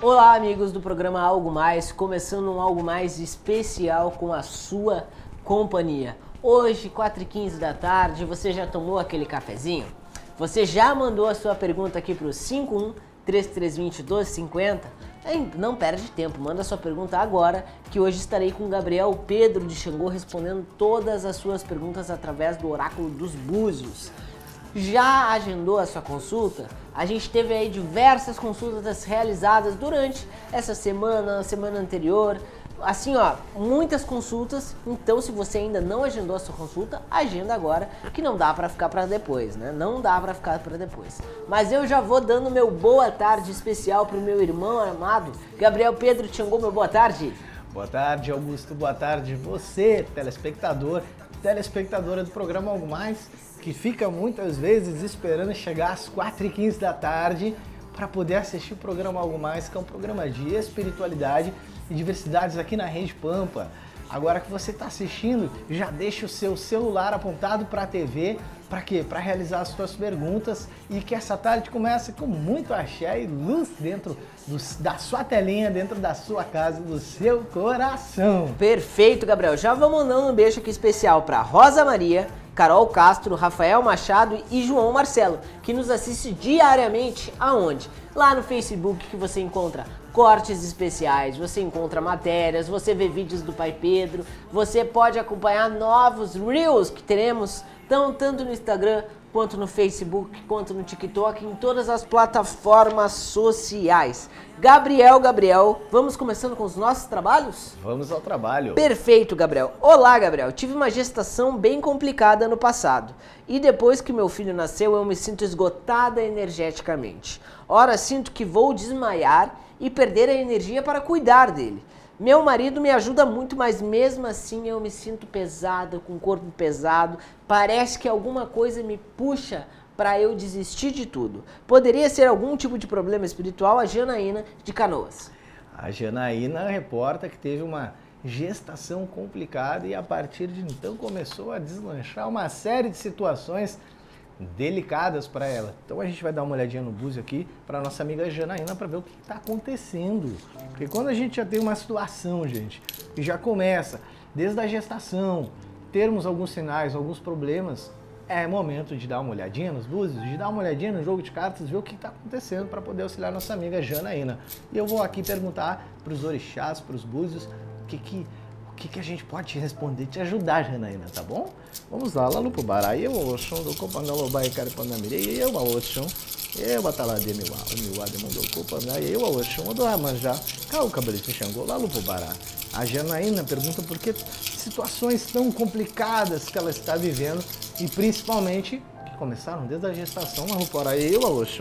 Olá, amigos do programa Algo Mais, começando um Algo Mais especial com a sua companhia. Hoje, 4h15 da tarde, você já tomou aquele cafezinho? Você já mandou a sua pergunta aqui para o 51-3320-1250? Não perde tempo, manda a sua pergunta agora, que hoje estarei com o Gabriel Pedro de Xangô respondendo todas as suas perguntas através do Oráculo dos Búzios. Já agendou a sua consulta? A gente teve aí diversas consultas realizadas durante essa semana, semana anterior. Assim, ó, muitas consultas. Então, se você ainda não agendou a sua consulta, agenda agora, que não dá pra ficar pra depois, né? Não dá pra ficar pra depois. Mas eu já vou dando meu boa tarde especial pro meu irmão amado, Gabriel Pedro Xangô. Meu boa tarde. Boa tarde, Augusto. Boa tarde, você, telespectador, telespectadora do programa Algo Mais, que fica muitas vezes esperando chegar às 4h15 da tarde para poder assistir o programa Algo Mais, que é um programa de espiritualidade e diversidades aqui na Rede Pampa. Agora que você está assistindo, já deixa o seu celular apontado para a TV. Para quê? Para realizar as suas perguntas e que essa tarde comece com muito axé e luz dentro da sua telinha, dentro da sua casa, do seu coração. Perfeito, Gabriel. Já vamos mandando um beijo aqui especial para Rosa Maria, Carol Castro, Rafael Machado e João Marcelo, que nos assiste diariamente aonde? Lá no Facebook, que você encontra cortes especiais, você encontra matérias, você vê vídeos do Pai Pedro, você pode acompanhar novos Reels que teremos tanto no Instagram, quanto no Facebook, quanto no TikTok, em todas as plataformas sociais. Gabriel, vamos começando com os nossos trabalhos? Vamos ao trabalho. Perfeito, Gabriel. Olá, Gabriel. Tive uma gestação bem complicada no passado. E depois que meu filho nasceu, eu me sinto esgotada energeticamente. Ora, sinto que vou desmaiar e perder a energia para cuidar dele. Meu marido me ajuda muito, mas mesmo assim eu me sinto pesada, com o corpo pesado. Parece que alguma coisa me puxa para eu desistir de tudo. Poderia ser algum tipo de problema espiritual? A Janaína de Canoas. A Janaína reporta que teve uma gestação complicada e a partir de então começou a deslanchar uma série de situações delicadas para ela. Então a gente vai dar uma olhadinha no búzio aqui para nossa amiga Janaína para ver o que está acontecendo. Porque quando a gente já tem uma situação, gente, que já começa desde a gestação, termos alguns sinais, alguns problemas, é momento de dar uma olhadinha nos búzios, de dar uma olhadinha no jogo de cartas, ver o que está acontecendo para poder auxiliar nossa amiga Janaína. E eu vou aqui perguntar para os orixás, para os búzios, o que a gente pode te responder, te ajudar, Janaína, tá bom? Vamos lá, lá no Pubará, eu o chão do Copanalobai Caripanamiri, eu o chão, eu batalhadei meu ademão do Copanai, eu o chão do Ramanjá, Cau Cabrito Xangô, lá no Pubará. A Janaína pergunta por que situações tão complicadas que ela está vivendo e principalmente que começaram desde a gestação, lá no Pubará, eu o chão.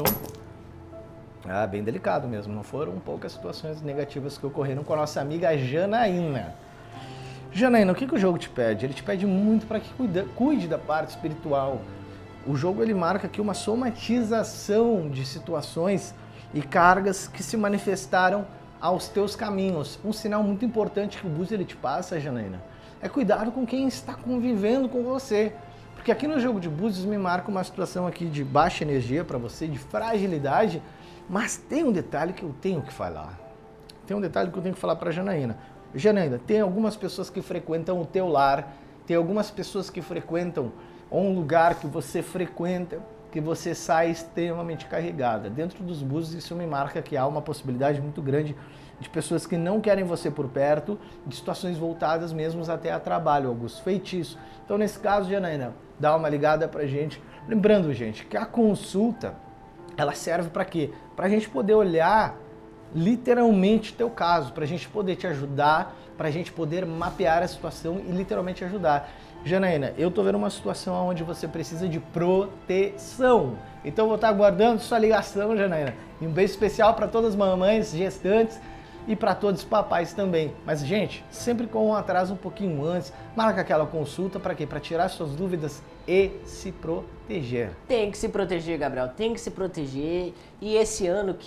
Bem delicado mesmo, não foram poucas situações negativas que ocorreram com a nossa amiga Janaína. Janaína, o que o jogo te pede? Ele te pede muito para que cuide da parte espiritual. O jogo ele marca aqui uma somatização de situações e cargas que se manifestaram aos teus caminhos. Um sinal muito importante que o búzio ele te passa, Janaína, é cuidado com quem está convivendo com você. Porque aqui no jogo de búzios me marca uma situação aqui de baixa energia para você, de fragilidade, mas tem um detalhe que eu tenho que falar. Tem um detalhe que eu tenho que falar para a Janaína. Janaína, tem algumas pessoas que frequentam o teu lar, tem algumas pessoas que frequentam um lugar que você frequenta, que você sai extremamente carregada. Dentro dos búzios isso me marca que há uma possibilidade muito grande de pessoas que não querem você por perto, de situações voltadas mesmo até a trabalho, alguns feitiços. Então nesse caso, Janaína, dá uma ligada pra gente. Lembrando, gente, que a consulta, ela serve para quê? Pra gente poder olhar literalmente teu caso, para a gente poder te ajudar, para a gente poder mapear a situação e literalmente ajudar. Janaína, eu tô vendo uma situação onde você precisa de proteção. Então eu vou estar aguardando sua ligação, Janaína. E um beijo especial para todas as mamães gestantes e para todos os papais também. Mas, gente, sempre com um atraso um pouquinho antes, marca aquela consulta para quê? Para tirar suas dúvidas e se proteger. Tem que se proteger, Gabriel, tem que se proteger. E esse ano que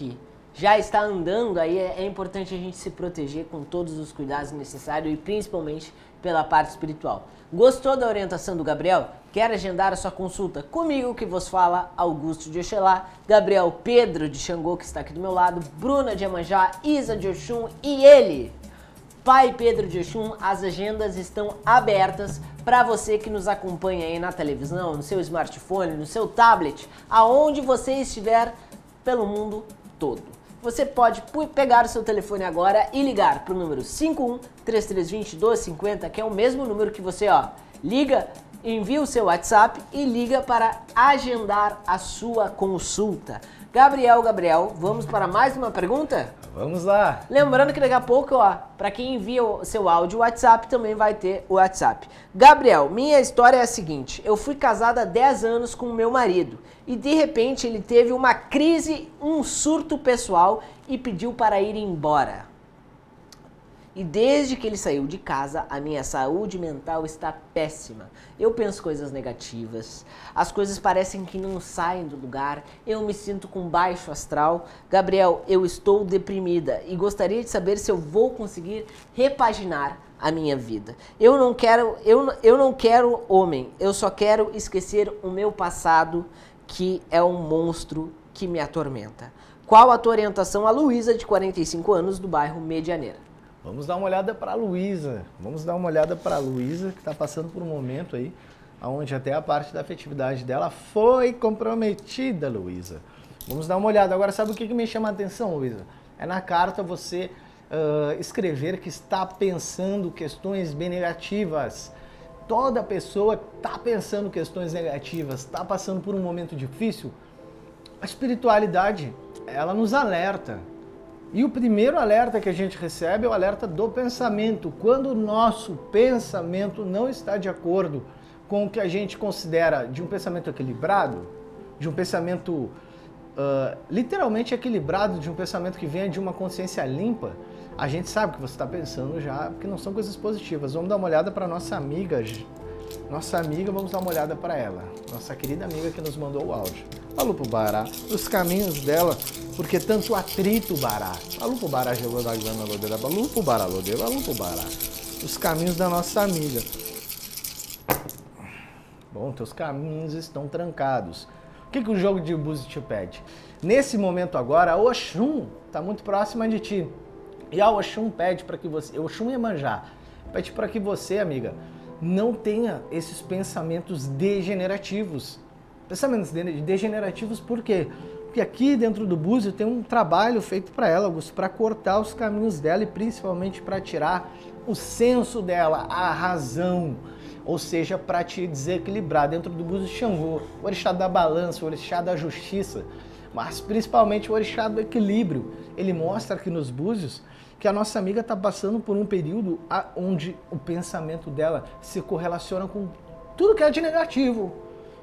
já está andando, aí é importante a gente se proteger com todos os cuidados necessários e principalmente pela parte espiritual. Gostou da orientação do Gabriel? Quer agendar a sua consulta comigo, que vos fala Augusto de Oxelá, Gabriel Pedro de Xangô, que está aqui do meu lado, Bruna de Iemanjá, Isa de Oxum e ele, Pai Pedro de Oxum. As agendas estão abertas para você que nos acompanha aí na televisão, no seu smartphone, no seu tablet, aonde você estiver pelo mundo todo. Você pode pegar o seu telefone agora e ligar para o número 51-3320-1250, que é o mesmo número que você liga, envia o seu WhatsApp e liga para agendar a sua consulta. Gabriel, vamos para mais uma pergunta? Vamos lá! Lembrando que daqui a pouco, para quem envia o seu áudio WhatsApp, também vai ter o WhatsApp. Gabriel, minha história é a seguinte: eu fui casada há 10 anos com o meu marido e de repente ele teve uma crise, um surto pessoal e pediu para ir embora. E desde que ele saiu de casa, a minha saúde mental está péssima. Eu penso coisas negativas, as coisas parecem que não saem do lugar, eu me sinto com baixo astral. Gabriel, eu estou deprimida e gostaria de saber se eu vou conseguir repaginar a minha vida. Eu não quero homem, eu só quero esquecer o meu passado, que é um monstro que me atormenta. Qual a tua orientação? A Luísa, de 45 anos, do bairro Medianeira. Vamos dar uma olhada para a Luísa. Vamos dar uma olhada para a Luísa, que está passando por um momento aí, onde até a parte da afetividade dela foi comprometida, Luísa. Vamos dar uma olhada. Agora, sabe o que me chama a atenção, Luísa? É na carta você escrever que está pensando questões bem negativas. Toda pessoa está pensando questões negativas, está passando por um momento difícil. A espiritualidade, ela nos alerta. E o primeiro alerta que a gente recebe é o alerta do pensamento. Quando o nosso pensamento não está de acordo com o que a gente considera de um pensamento equilibrado, de um pensamento literalmente equilibrado, de um pensamento que venha de uma consciência limpa, a gente sabe que você está pensando já que não são coisas positivas. Vamos dar uma olhada para nossa amiga. Vamos dar uma olhada para ela. Nossa querida amiga que nos mandou o áudio. Falou pro Bará os caminhos dela, porque tanto atrito, Bará. Falou pro Bará, jogou da grana, lodeira, falou pro Bará, lodeira, falou pro Bará. Os caminhos da nossa amiga. Bom, teus caminhos estão trancados. O que o jogo de Búzios te pede? Nesse momento agora, a Oxum está muito próxima de ti. E a Oxum pede para que você, Oxum e Iemanjá, pede para que você, amiga, não tenha esses pensamentos degenerativos. Pensamentos degenerativos por quê? Porque aqui dentro do Búzio tem um trabalho feito para ela, Augusto, para cortar os caminhos dela e principalmente para tirar o senso dela, a razão. Ou seja, para te desequilibrar. Dentro do Búzio Xangô, o orixá da balança, o orixá da justiça, mas principalmente o orixá do equilíbrio. Ele mostra aqui nos Búzios que a nossa amiga está passando por um período onde o pensamento dela se correlaciona com tudo que é de negativo.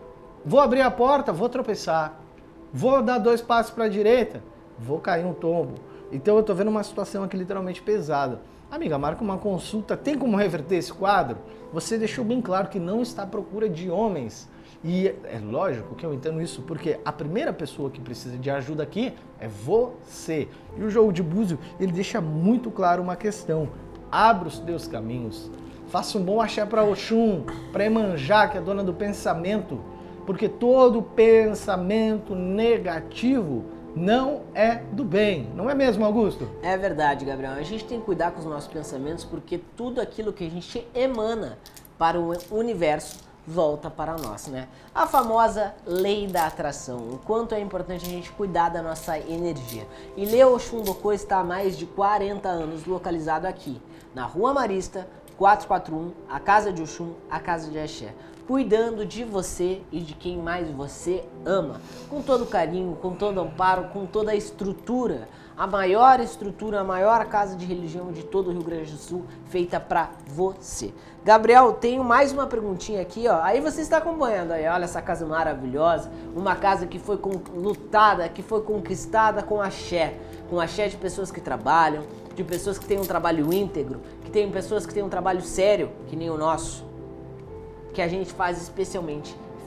Vou abrir a porta, vou tropeçar. Vou dar 2 passos para a direita, vou cair um tombo. Então eu estou vendo uma situação aqui literalmente pesada. Amiga, marca uma consulta. Tem como reverter esse quadro? Você deixou bem claro que não está à procura de homens. E é lógico que eu entendo isso, porque a primeira pessoa que precisa de ajuda aqui é você. E o jogo de Búzio, ele deixa muito claro uma questão. Abra os teus caminhos. Faça um bom axé para Oxum, para Iemanjá, que é dona do pensamento. Porque todo pensamento negativo não é do bem. Não é mesmo, Augusto? É verdade, Gabriel. A gente tem que cuidar com os nossos pensamentos, porque tudo aquilo que a gente emana para o universo volta para nós, né? A famosa lei da atração. O quanto é importante a gente cuidar da nossa energia. E Leo Oxum Bocô está há mais de 40 anos localizado aqui, na Rua Marista, 441, a Casa de Oxum, a Casa de Axé, cuidando de você e de quem mais você ama, com todo carinho, com todo amparo, com toda a estrutura, a maior estrutura, a maior casa de religião de todo o Rio Grande do Sul, feita para você. Gabriel, tenho mais uma perguntinha aqui, ó. Aí você está acompanhando aí, olha essa casa maravilhosa, uma casa que foi lutada, que foi conquistada com axé de pessoas que trabalham, de pessoas que têm um trabalho íntegro, que tem pessoas que têm um trabalho sério, que nem o nosso, que a gente faz especialmente feito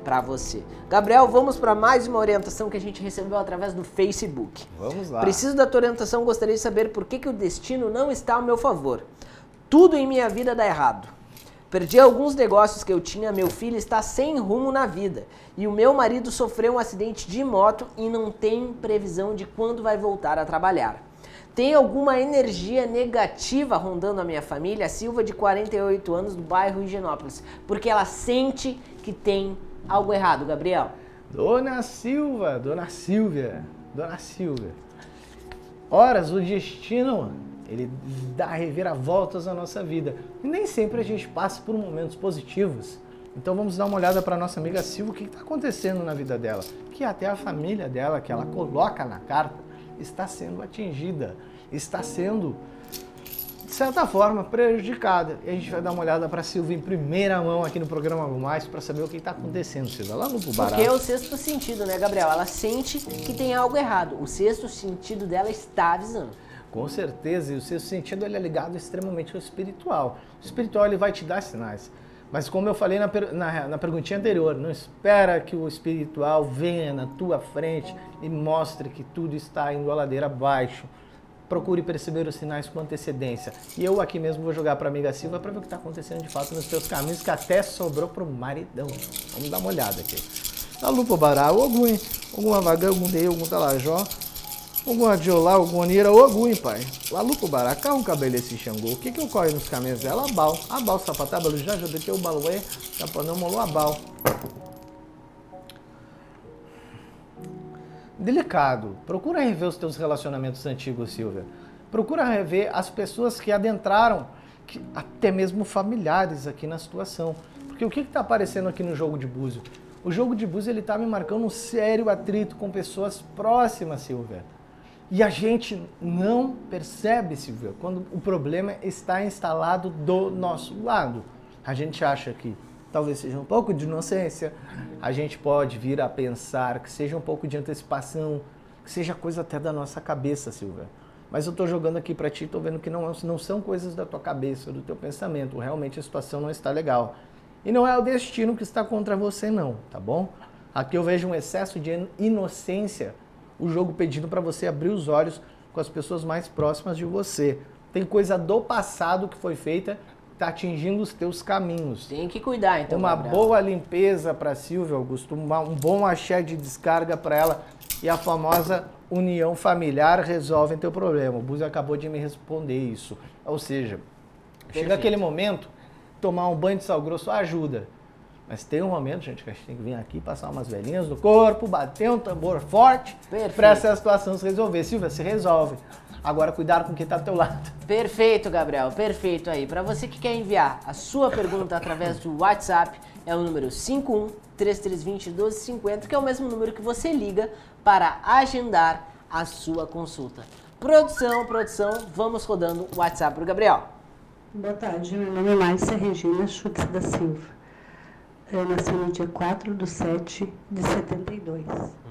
para você. Gabriel, vamos para mais uma orientação que a gente recebeu através do Facebook. Vamos lá. Preciso da tua orientação, gostaria de saber por que o destino não está ao meu favor. Tudo em minha vida dá errado. Perdi alguns negócios que eu tinha, meu filho está sem rumo na vida e o meu marido sofreu um acidente de moto e não tem previsão de quando vai voltar a trabalhar. Tem alguma energia negativa rondando a minha família, a Silva de 48 anos do bairro Higienópolis, porque ela sente que tem algo errado, Gabriel. Dona Silva, Dona Silvia, Dona Silvia. Horas, o destino, ele dá reviravoltas na nossa vida. E nem sempre a gente passa por momentos positivos. Então vamos dar uma olhada para nossa amiga Silva, o que está acontecendo na vida dela. Que até a família dela, que ela coloca na carta, está sendo atingida, está sendo, de certa forma, prejudicada. E a gente vai dar uma olhada para a Silva em primeira mão aqui no programa Algo Mais para saber o que está acontecendo, Silva, lá no Bubará. Porque é o sexto sentido, né, Gabriel? Ela sente que tem algo errado. O sexto sentido dela está avisando. Com certeza, e o sexto sentido ele é ligado extremamente ao espiritual. O espiritual ele vai te dar sinais. Mas como eu falei na perguntinha anterior, não espera que o espiritual venha na tua frente e mostre que tudo está indo a ladeira abaixo. Procure perceber os sinais com antecedência. E eu aqui mesmo vou jogar para a amiga Silva para ver o que está acontecendo de fato nos teus caminhos, que até sobrou para o maridão. Vamos dar uma olhada aqui. Alupo bará, algum avagão, algum dei, algum talajó, algum adiolá, algum anira, algum pai. Alupo bará, cá um cabelo esse xangô. O que ocorre nos caminhos dela? Abal, sapatábalo, já ajudei que o baluê, tapanão, molou abal. Delicado. Procura rever os teus relacionamentos antigos, Silvia. Procura rever as pessoas que adentraram, até mesmo familiares aqui na situação. Porque o que está aparecendo aqui no jogo de búzio? O jogo de búzio ele está me marcando um sério atrito com pessoas próximas, Silvia. E a gente não percebe, Silvia, quando o problema está instalado do nosso lado. A gente acha que talvez seja um pouco de inocência, a gente pode vir a pensar que seja um pouco de antecipação, que seja coisa até da nossa cabeça, Silvia. Mas eu estou jogando aqui para ti, estou vendo que não são coisas da tua cabeça, do teu pensamento. Realmente a situação não está legal. E não é o destino que está contra você, não, tá bom? Aqui eu vejo um excesso de inocência, o jogo pedindo para você abrir os olhos com as pessoas mais próximas de você. Tem coisa do passado que foi feita, está atingindo os teus caminhos. Tem que cuidar, então, Uma Gabriel. boa limpeza para a Silvia, Augusto, um bom axé de descarga para ela e a famosa união familiar resolve teu problema. O Búzio acabou de me responder isso. Ou seja, chega aquele momento, tomar um banho de sal grosso ajuda. Mas tem um momento, gente, que a gente tem que vir aqui, passar umas velhinhas no corpo, bater um tambor forte para essa situação se resolver. Silvia, se resolve. Agora, cuidado com quem está do teu lado. Perfeito, Gabriel. Perfeito aí. Para você que quer enviar a sua pergunta através do WhatsApp, é o número 51-3320-1250, que é o mesmo número que você liga para agendar a sua consulta. Produção, vamos rodando o WhatsApp para o Gabriel. Boa tarde, meu nome é Márcia Regina Schutz da Silva. Eu nasci no dia 4/7/72.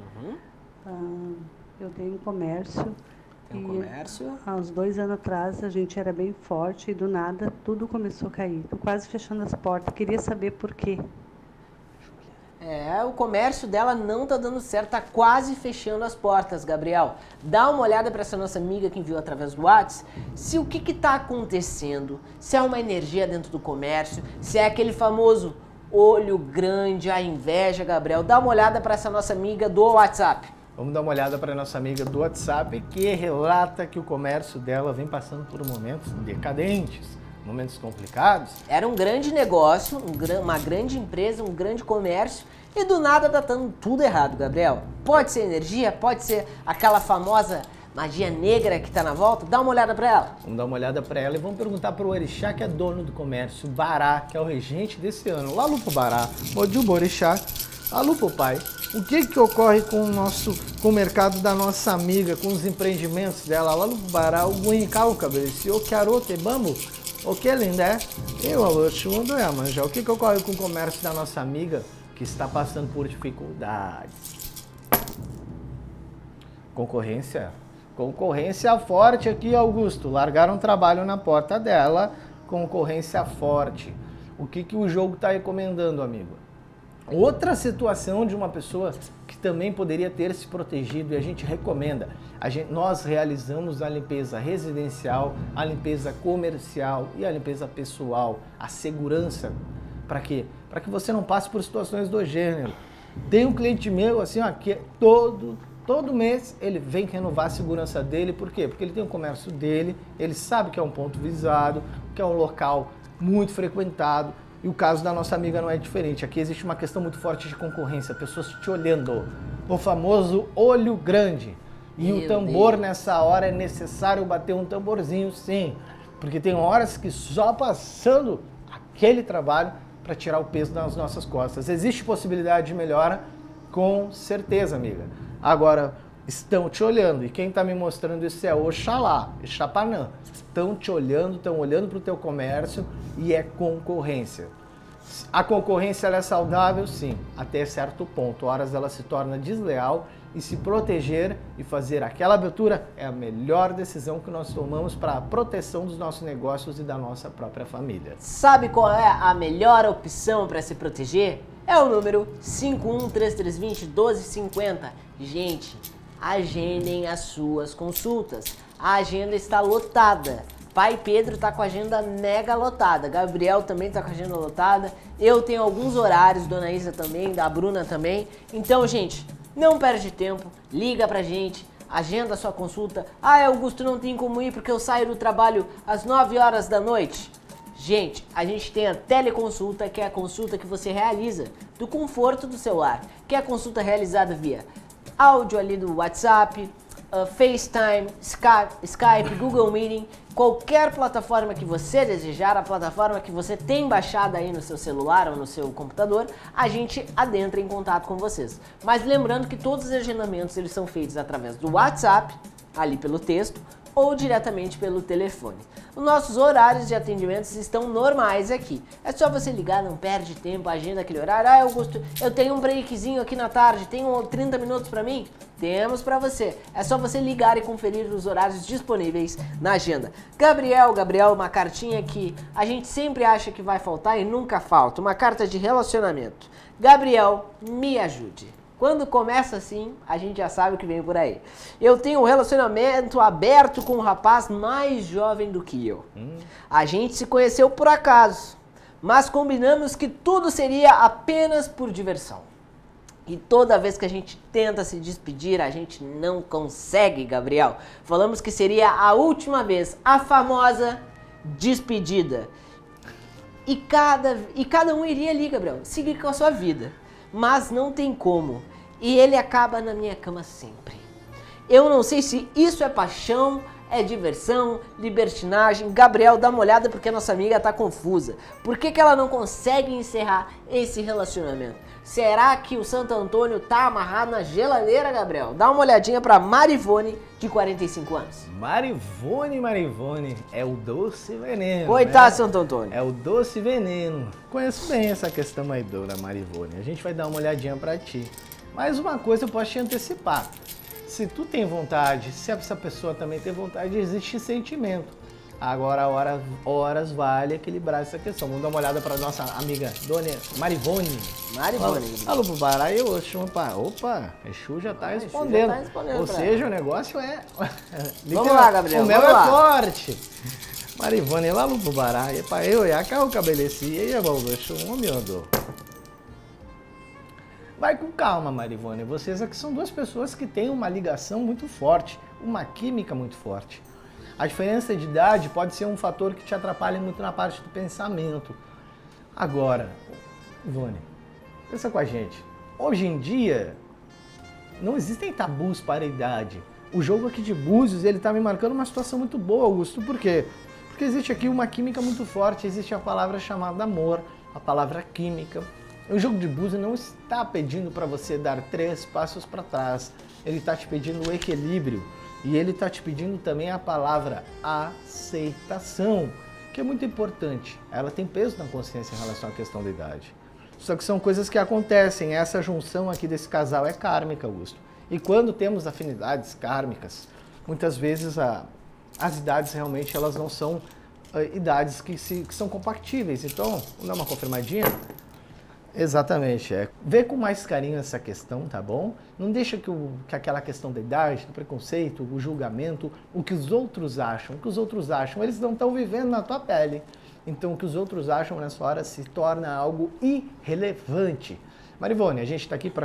Eu tenho um comércio. Há uns 2 anos atrás a gente era bem forte e do nada tudo começou a cair. Estou quase fechando as portas. Queria saber por quê. O comércio dela não tá dando certo, tá quase fechando as portas, Gabriel. Dá uma olhada para essa nossa amiga que enviou através do WhatsApp, se o que tá acontecendo, se é uma energia dentro do comércio, se é aquele famoso olho grande, a inveja, Gabriel. Dá uma olhada para essa nossa amiga do WhatsApp. Vamos dar uma olhada para a nossa amiga do WhatsApp, que relata que o comércio dela vem passando por momentos decadentes, momentos complicados. Era um grande negócio, uma grande empresa, um grande comércio, e do nada tá dando tudo errado, Gabriel. Pode ser energia, pode ser aquela famosa magia negra que tá na volta. Dá uma olhada para ela. Vamos dar uma olhada para ela e vamos perguntar para o Orixá, que é dono do comércio, Bará, que é o regente desse ano. Lá Lupo Bará, Mojubo Orixá, Alupo Pai. O que ocorre com o mercado da nossa amiga, com os empreendimentos dela? Lá Lupo Bará, o Guincau, cabelo, o Kiarote, Bambu, o que lindé? Eu, Alochundo, é, Manjá. O que ocorre com o comércio da nossa amiga, que está passando por dificuldades? Concorrência forte aqui, Augusto. Largaram trabalho na porta dela. Concorrência forte. O que o jogo está recomendando, amigo? Outra situação de uma pessoa que também poderia ter se protegido e a gente recomenda. Nós realizamos a limpeza residencial, a limpeza comercial e a limpeza pessoal, a segurança. Para quê? Para que você não passe por situações do gênero. Tem um cliente meu, assim, ó, que todo mês ele vem renovar a segurança dele. Por quê? Porque ele tem o comércio dele, ele sabe que é um ponto visado, que é um local muito frequentado. E o caso da nossa amiga não é diferente. Aqui existe uma questão muito forte de concorrência, pessoas te olhando. O famoso olho grande. E o tambor nessa hora é necessário bater um tamborzinho, sim. Porque tem horas que só passando aquele trabalho para tirar o peso das nossas costas. Existe possibilidade de melhora? Com certeza, amiga. Agora, estão te olhando. E quem está me mostrando isso é Oxalá, Exapanã. Estão te olhando, estão olhando para o teu comércio e é concorrência. A concorrência ela é saudável, sim, até certo ponto. Horas ela se torna desleal e se proteger e fazer aquela abertura é a melhor decisão que nós tomamos para a proteção dos nossos negócios e da nossa própria família. Sabe qual é a melhor opção para se proteger? É o número 5133201250. Gente, agendem as suas consultas. A agenda está lotada. Pai Pedro tá com a agenda mega lotada. Gabriel também tá com a agenda lotada. Eu tenho alguns horários, Dona Isa também, da Bruna também. Então, gente, não perde tempo. Liga pra gente. Agenda a sua consulta. Ah, Augusto, não tem como ir porque eu saio do trabalho às 9 horas da noite. Gente, a gente tem a teleconsulta, que é a consulta que você realiza do conforto do celular. Que é a consulta realizada via áudio ali do WhatsApp, FaceTime, Skype, Google Meeting, qualquer plataforma que você desejar, a plataforma que você tem baixada aí no seu celular ou no seu computador, a gente adentra em contato com vocês. Mas lembrando que todos os agendamentos eles são feitos através do WhatsApp, ali pelo texto, ou diretamente pelo telefone. Os nossos horários de atendimentos estão normais aqui. É só você ligar, não perde tempo, agenda aquele horário. Ah, Augusto, eu tenho um breakzinho aqui na tarde, tem 30 minutos para mim? Temos para você. É só você ligar e conferir os horários disponíveis na agenda. Gabriel, uma cartinha que a gente sempre acha que vai faltar e nunca falta. Uma carta de relacionamento. Gabriel, me ajude. Quando começa assim, a gente já sabe o que vem por aí. Eu tenho um relacionamento aberto com um rapaz mais jovem do que eu. A gente se conheceu por acaso, mas combinamos que tudo seria apenas por diversão. E toda vez que a gente tenta se despedir, a gente não consegue, Gabriel. Falamos que seria a última vez, a famosa despedida. E cada um iria ali, Gabriel, seguir com a sua vida. Mas não tem como. E ele acaba na minha cama sempre. Eu não sei se isso é paixão, é diversão, libertinagem. Gabriel, dá uma olhada porque a nossa amiga tá confusa. Por que ela não consegue encerrar esse relacionamento? Será que o Santo Antônio tá amarrado na geladeira, Gabriel? Dá uma olhadinha pra Marivone, de 45 anos. Marivone, é o doce veneno. Coitado, né? Santo Antônio. É o doce veneno. Conheço bem essa questão aí da Marivone. A gente vai dar uma olhadinha pra ti. Mas uma coisa eu posso te antecipar. Se tu tem vontade, se essa pessoa também tem vontade, existe sentimento. Agora, horas vale equilibrar essa questão. Vamos dar uma olhada para nossa amiga Dona Marivone. Alô, pro Pará e eu chamo para... Opa, Exu já tá respondendo. Ou seja, o negócio é... Vamos lá, Gabriel. O mel é forte. Marivone, lá no Bubará, e para eu, e a carro cabeleci, e aí, Exu, homem andou. Vai com calma, Marivone. Vocês aqui são duas pessoas que têm uma ligação muito forte, uma química muito forte. A diferença de idade pode ser um fator que te atrapalha muito na parte do pensamento. Agora, Ivone, pensa com a gente. Hoje em dia, não existem tabus para a idade. O jogo aqui de Búzios, ele tá me marcando uma situação muito boa, Augusto. Por quê? Porque existe aqui uma química muito forte, existe a palavra chamada amor, a palavra química. O jogo de Búzios não está pedindo para você dar 3 passos para trás. Ele está te pedindo o equilíbrio. E ele está te pedindo também a palavra aceitação, que é muito importante. Ela tem peso na consciência em relação à questão da idade. Só que são coisas que acontecem. Essa junção aqui desse casal é kármica, Augusto. E quando temos afinidades kármicas, muitas vezes as idades realmente elas não são idades que são compatíveis. Então, vamos dar uma confirmadinha? Exatamente, vê com mais carinho essa questão, tá bom? Não deixa que aquela questão da idade, do preconceito, o julgamento, o que os outros acham, eles não estão vivendo na tua pele. Então o que os outros acham nessa hora se torna algo irrelevante. Marivone, a gente está aqui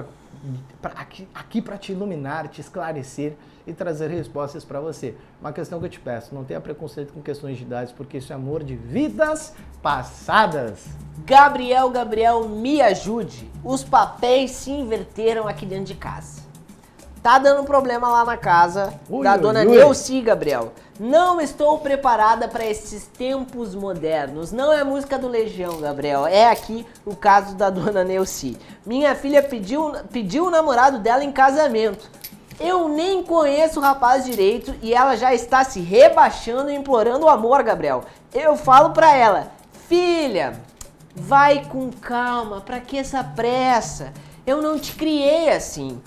para te iluminar, te esclarecer e trazer respostas para você. Uma questão que eu te peço, não tenha preconceito com questões de idades, porque isso é amor de vidas passadas. Gabriel, me ajude. Os papéis se inverteram aqui dentro de casa. Tá dando problema lá na casa da dona Neuci, Gabriel. Não estou preparada para esses tempos modernos. Não é música do Legião, Gabriel. É aqui o caso da dona Neuci. Minha filha pediu o namorado dela em casamento. Eu nem conheço o rapaz direito e ela já está se rebaixando e implorando o amor, Gabriel. Eu falo pra ela, filha, vai com calma, pra que essa pressa? Eu não te criei assim.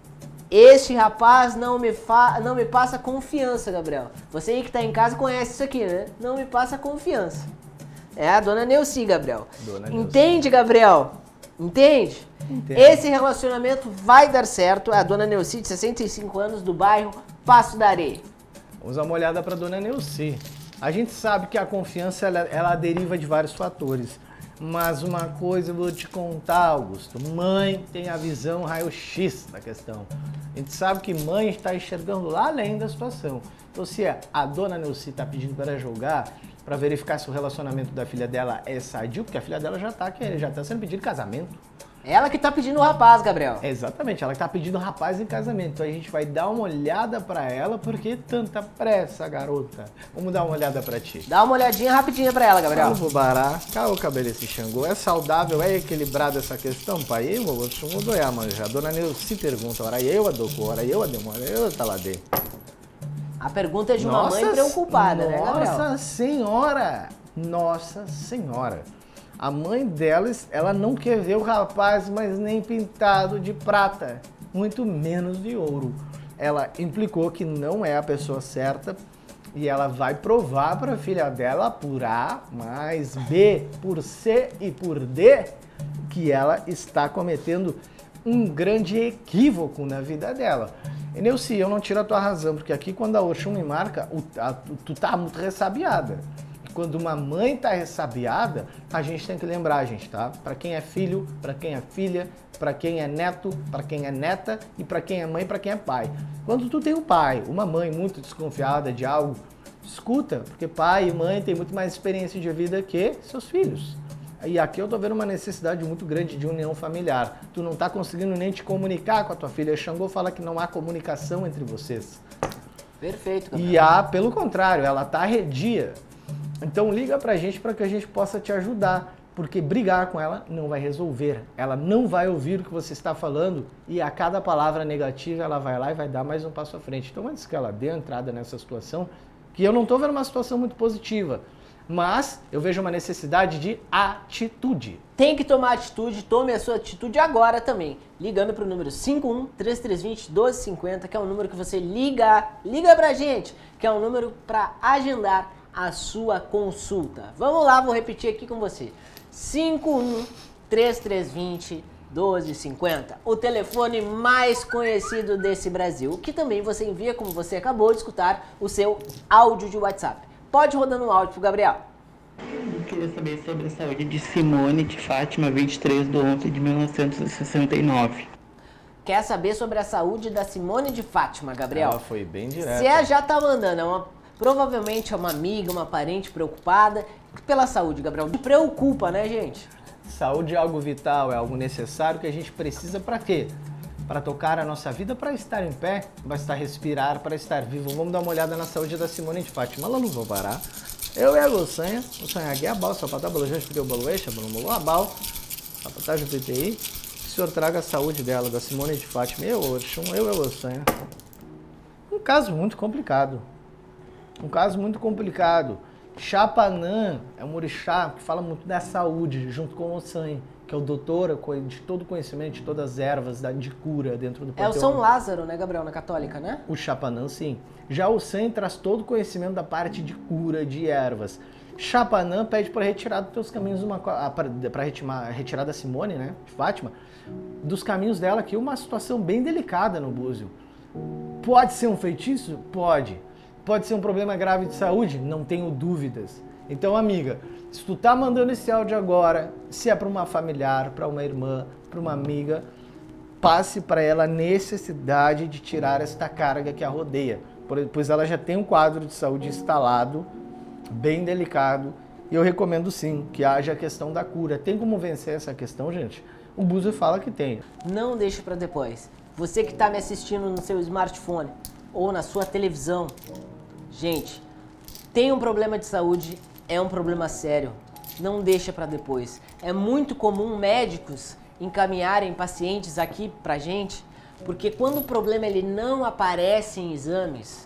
Este rapaz não me passa confiança, Gabriel. Você aí que tá em casa conhece isso aqui, né? Não me passa confiança. É a dona Neuci, Gabriel. Entende, Gabriel? Entende? Entendo. Esse relacionamento vai dar certo. É a dona Neuci, de 65 anos, do bairro Passo da Areia. Vamos dar uma olhada para dona Neuci. A gente sabe que a confiança ela deriva de vários fatores. Mas uma coisa eu vou te contar, Augusto. Mãe tem a visão raio-x da questão. A gente sabe que mãe está enxergando lá além da situação. Então, se a dona Neuci está pedindo para julgar, para verificar se o relacionamento da filha dela é sadio, porque a filha dela já está sendo pedido casamento. Ela que tá pedindo o rapaz, Gabriel. Exatamente, ela que tá pedindo o rapaz em casamento. Então a gente vai dar uma olhada pra ela, porque tanta pressa, garota. Vamos dar uma olhada pra ti. Dá uma olhadinha rapidinha pra ela, Gabriel. Vamos bubará. Cá o cabelo esse Xangô. É saudável, é equilibrado essa questão, pai? Eu vou doer, manja. A dona Neuci pergunta, ora eu a doco, ora eu a demora, eu a taladei. A pergunta é de uma mãe preocupada, né, Gabriel? Nossa Senhora! Nossa Senhora! A mãe delas, ela não quer ver o rapaz, mas nem pintado de prata, muito menos de ouro. Ela implicou que não é a pessoa certa e ela vai provar para a filha dela por A mais B, por C e por D, que ela está cometendo um grande equívoco na vida dela. E Neuci, eu não tiro a tua razão, porque aqui quando a Oxum me marca, tu tá muito ressabiada. Quando uma mãe tá ressabiada, a gente tem que lembrar, gente, tá? Para quem é filho, para quem é filha, para quem é neto, para quem é neta e para quem é mãe, para quem é pai. Quando tu tem um pai, uma mãe muito desconfiada de algo, escuta, porque pai e mãe têm muito mais experiência de vida que seus filhos. E aqui eu tô vendo uma necessidade muito grande de união familiar. Tu não tá conseguindo nem te comunicar com a tua filha. Xangô fala que não há comunicação entre vocês. Perfeito, Gabriel. E pelo contrário, ela tá arredia. Então liga pra gente para que a gente possa te ajudar, porque brigar com ela não vai resolver. Ela não vai ouvir o que você está falando e a cada palavra negativa ela vai lá e vai dar mais um passo à frente. Então antes que ela dê a entrada nessa situação, que eu não estou vendo uma situação muito positiva, mas eu vejo uma necessidade de atitude. Tem que tomar atitude, tome a sua atitude agora também. Ligando para o número 51-3320-1250, que é o número que você liga pra gente, que é o número para agendar a sua consulta. Vamos lá, vou repetir aqui com você. 51-3320-1250, o telefone mais conhecido desse Brasil, que também você envia, como você acabou de escutar, o seu áudio de WhatsApp. Pode rodando o áudio pro Gabriel. Eu queria saber sobre a saúde de Simone de Fátima, 23/11/1969. Quer saber sobre a saúde da Simone de Fátima, Gabriel? Ela foi bem direta. Você já tá mandando, provavelmente é uma amiga, uma parente preocupada pela saúde, Gabriel. Me preocupa, né, gente? Saúde é algo vital, é algo necessário que a gente precisa para quê? Para tocar a nossa vida, para estar em pé, para estar respirar, para estar vivo. Vamos dar uma olhada na saúde da Simone de Fátima. Ela não vai parar. Eu e a Luçanha, o sonho aqui é a bal, sapatá, balojante, pediu baloeixa, balomolô, a bal, sapatagem PTI. Que o senhor traga a saúde dela, da Simone de Fátima. Eu e a Luçanha. Um caso muito complicado. Um caso muito complicado. Chapanã é um orixá que fala muito da saúde, junto com o Ossan, que é o doutor de todo conhecimento, de todas as ervas de cura dentro do panteão. É o São Lázaro, né, Gabriel, na católica, né? O Chapanã, sim. Já o Ossan traz todo o conhecimento da parte de cura, de ervas. Chapanã pede para retirar dos teus caminhos para retirar da Simone, né, de Fátima, dos caminhos dela aqui uma situação bem delicada no búzio. Pode ser um feitiço? Pode. Pode ser um problema grave de saúde? Não tenho dúvidas. Então, amiga, se tu tá mandando esse áudio agora, se é para uma familiar, para uma irmã, para uma amiga, passe para ela a necessidade de tirar esta carga que a rodeia, pois ela já tem um quadro de saúde instalado, bem delicado, e eu recomendo sim que haja a questão da cura. Tem como vencer essa questão, gente? O búzio fala que tem. Não deixe para depois. Você que está me assistindo no seu smartphone ou na sua televisão, gente, tem um problema de saúde, é um problema sério. Não deixa para depois. É muito comum médicos encaminharem pacientes aqui pra gente, porque quando o problema ele não aparece em exames,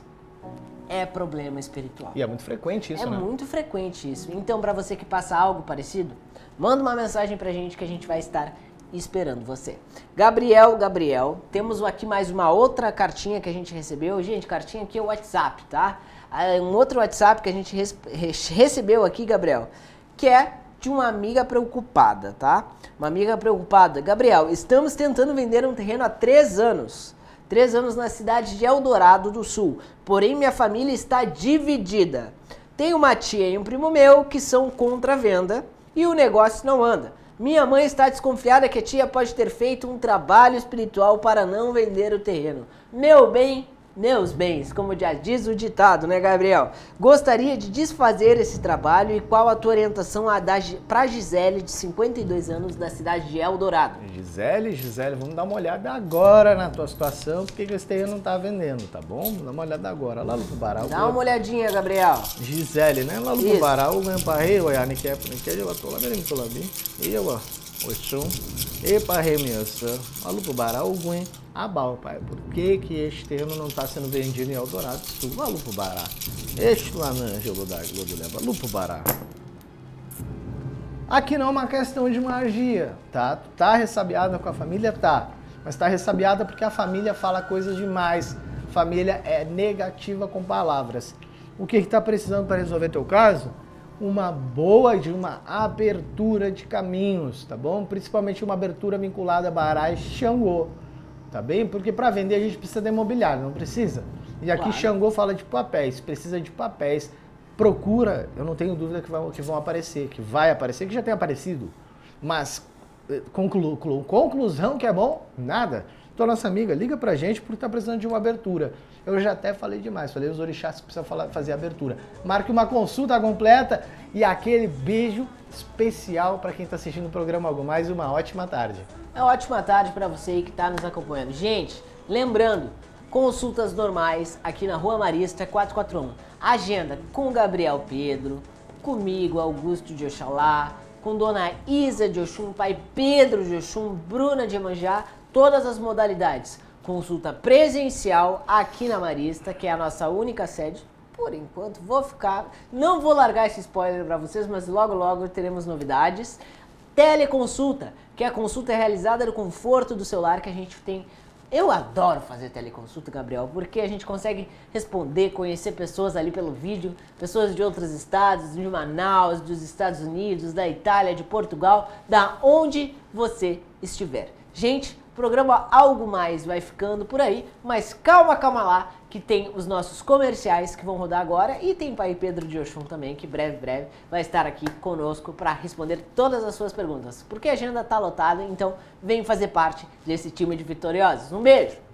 é problema espiritual. E é muito frequente isso, né? É muito frequente isso. Então, para você que passa algo parecido, manda uma mensagem pra gente que a gente vai estar esperando você. Gabriel, temos aqui mais uma outra cartinha que a gente recebeu. Gente, cartinha aqui é o WhatsApp, tá? Um outro WhatsApp que a gente recebeu aqui, Gabriel, que é de uma amiga preocupada, tá? Uma amiga preocupada. Gabriel, estamos tentando vender um terreno há 3 anos. 3 anos na cidade de Eldorado do Sul. Porém, minha família está dividida. Tem uma tia e um primo meu que são contra a venda e o negócio não anda. Minha mãe está desconfiada que a tia pode ter feito um trabalho espiritual para não vender o terreno. Meu bem, meus bens, como já diz o ditado, né, Gabriel? Gostaria de desfazer esse trabalho e qual a tua orientação para Gisele, de 52 anos, da cidade de Eldorado? Gisele, vamos dar uma olhada agora na tua situação, porque esse terreno não tá vendendo, tá bom? Dá uma olhada agora, lá no Baral. Dá uma olhadinha, Gabriel. Gisele, né? Lá no Baral, o parreio, a Anike, eu tô lá, mesmo, tô lá bem. E eu, ó, o chão, e parreio, minha senhora, lá no Baral, o Guen. Ah, bom, pai, por que que este terreno não está sendo vendido em Eldorado? Sul, lá no Bará. Este lá na Angelo da Leva, Lupo Bará. Aqui não é uma questão de magia, tá? Tu tá ressabiada com a família? Tá. Mas tá ressabiada porque a família fala coisas demais. Família é negativa com palavras. O que que tá precisando para resolver teu caso? Uma abertura de caminhos, tá bom? Principalmente uma abertura vinculada a Bará e Xangô. Tá bem? Porque para vender a gente precisa de imobiliário, não precisa? E aqui claro. Xangô fala de papéis, precisa de papéis. Procura, eu não tenho dúvida que vão aparecer, que vai aparecer, que já tem aparecido. Mas conclusão que é bom? Nada. Então nossa amiga, liga pra gente porque tá precisando de uma abertura. Eu já até falei demais, falei os orixás que precisam fazer a abertura. Marque uma consulta completa e aquele beijo especial para quem está assistindo o programa Algo Mais. Uma ótima tarde. É uma ótima tarde para você aí que está nos acompanhando. Gente, lembrando, consultas normais aqui na Rua Marista 441. Agenda com Gabriel Pedro, comigo, Augusto de Oxalá, com Dona Isa de Oxum, Pai Pedro de Oxum, Bruna de Emanjá, todas as modalidades. Consulta presencial aqui na Marista, que é a nossa única sede. Por enquanto, não vou largar esse spoiler para vocês, mas logo teremos novidades. Teleconsulta, que a consulta é realizada no conforto do celular que a gente tem. Eu adoro fazer teleconsulta, Gabriel, porque a gente consegue responder, conhecer pessoas ali pelo vídeo, pessoas de outros estados, de Manaus, dos Estados Unidos, da Itália, de Portugal, da onde você estiver. Gente, o programa Algo Mais vai ficando por aí, mas calma lá, que tem os nossos comerciais que vão rodar agora e tem Pai Pedro de Oxum também, que breve vai estar aqui conosco para responder todas as suas perguntas. Porque a agenda tá lotada, então vem fazer parte desse time de vitoriosos. Um beijo!